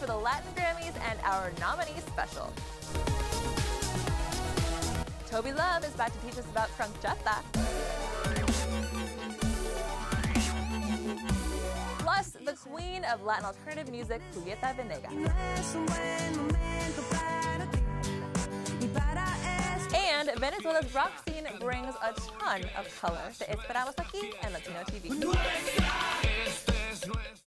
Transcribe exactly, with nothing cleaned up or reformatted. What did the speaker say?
for the Latin Grammys and our nominee special. Toby Love is back to teach us about franchata. Plus, the queen of Latin alternative music, Julieta Venegas. And Venezuela's rock scene brings a ton of color. Te esperamos aquí en Latino T V.